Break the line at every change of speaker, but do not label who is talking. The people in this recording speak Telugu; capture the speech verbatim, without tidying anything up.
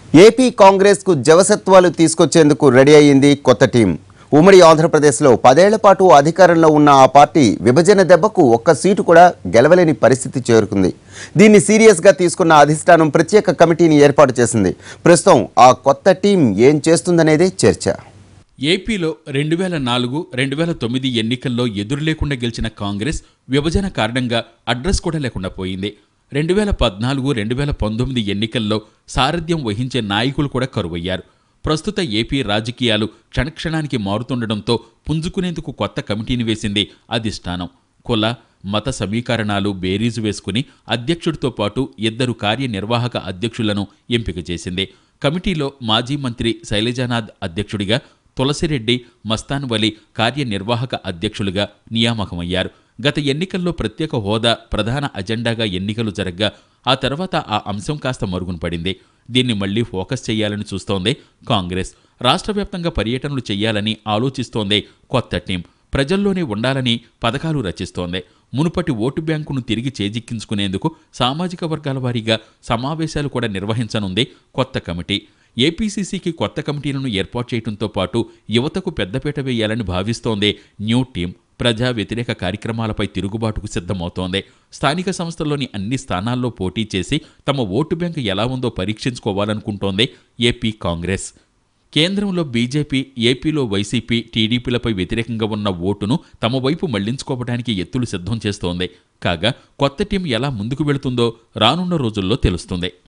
ఏపీ కాంగ్రెస్ కు జవసత్వాలు తీసుకొచ్చేందుకు రెడీ అయ్యింది కొత్త టీం. ఉమ్మడి ఆంధ్రప్రదేశ్లో పదేళ్ల పాటు అధికారంలో ఉన్న ఆ పార్టీ విభజన దెబ్బకు ఒక్క సీటు కూడా గెలవలేని పరిస్థితి చేరుకుంది. దీన్ని సీరియస్గా తీసుకున్న అధిష్టానం ప్రత్యేక కమిటీని ఏర్పాటు చేసింది. ప్రస్తుతం ఆ కొత్త టీం ఏం చేస్తుందనేదే చర్చ.
ఏపీలో రెండు వేల నాలుగు రెండు వేల తొమ్మిది ఎన్నికల్లో ఎదురు లేకుండా గెలిచిన కాంగ్రెస్ విభజన కారణంగా అడ్రస్ కూడా లేకుండా పోయింది. రెండు వేల పద్నాలుగు రెండు వేల పంతొమ్మిది ఎన్నికల్లో సారథ్యం వహించే నాయకులు కూడా కరువయ్యారు. ప్రస్తుత ఏపీ రాజకీయాలు క్షణక్షణానికి మారుతుండటంతో పుంజుకునేందుకు కొత్త కమిటీని వేసింది అధిష్టానం. కుల మత సమీకరణాలు బేరీజు వేసుకుని అధ్యక్షుడితో పాటు ఇద్దరు కార్యనిర్వాహక అధ్యక్షులను ఎంపిక చేసింది. కమిటీలో మాజీ మంత్రి శైలజానాథ్ అధ్యక్షుడిగా, తులసిరెడ్డి, మస్తాన్ వలి కార్యనిర్వాహక అధ్యక్షులుగా నియామకమయ్యారు. గత ఎన్నికల్లో ప్రత్యేక హోదా ప్రధాన అజెండాగా ఎన్నికలు జరగ్గా ఆ తర్వాత ఆ అంశం కాస్త మరుగున పడింది. దీన్ని మళ్లీ ఫోకస్ చేయాలని చూస్తోంది కాంగ్రెస్. రాష్ట్ర వ్యాప్తంగా పర్యటనలు చేయాలని ఆలోచిస్తోంది కొత్త టీం. ప్రజల్లోనే ఉండాలని పథకాలు రచిస్తోంది. మునుపటి ఓటు బ్యాంకును తిరిగి చేజిక్కించుకునేందుకు సామాజిక వర్గాల వారీగా సమావేశాలు కూడా నిర్వహించనుంది కొత్త కమిటీ. ఏపీసీసీకి కొత్త కమిటీలను ఏర్పాటు చేయడంతో పాటు యువతకు పెద్దపీట వేయాలని భావిస్తోంది న్యూ టీం. ప్రజా వ్యతిరేక కార్యక్రమాలపై తిరుగుబాటుకు సిద్ధమవుతోంది. స్థానిక సంస్థల్లోని అన్ని స్థానాల్లో పోటీ చేసి తమ ఓటు బ్యాంకు ఎలా ఉందో పరీక్షించుకోవాలనుకుంటోంది ఏపీ కాంగ్రెస్. కేంద్రంలో బీజేపీ, ఏపీలో వైసీపీ, టీడీపీలపై వ్యతిరేకంగా ఉన్న ఓటును తమ వైపు మళ్లించుకోవడానికి ఎత్తులు సిద్ధం చేస్తోంది. కాగా కొత్త టీం ఎలా ముందుకు వెళుతుందో రానున్న రోజుల్లో తెలుస్తుంది.